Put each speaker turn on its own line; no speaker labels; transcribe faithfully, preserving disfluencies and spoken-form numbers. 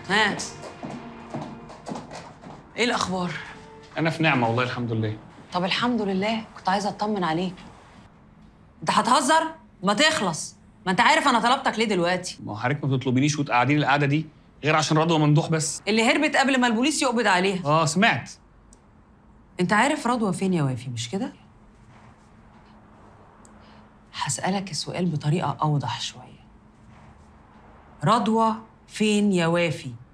ها، ايه الاخبار؟
انا في نعمه والله الحمد لله.
طب الحمد لله، كنت عايزه اطمن عليك. انت هتهزر؟ ما تخلص. ما انت عارف انا طلبتك ليه دلوقتي.
ما هو حضرتك ما بتطلبينيش وتقعديني القعده دي غير عشان رضوى ممدوح بس.
اللي هربت قبل ما البوليس يقبض عليها.
اه سمعت.
انت عارف رضوى فين يا وافي، مش كده؟ هسألك السؤال بطريقة أوضح شوية. رضوى فين يا وافي؟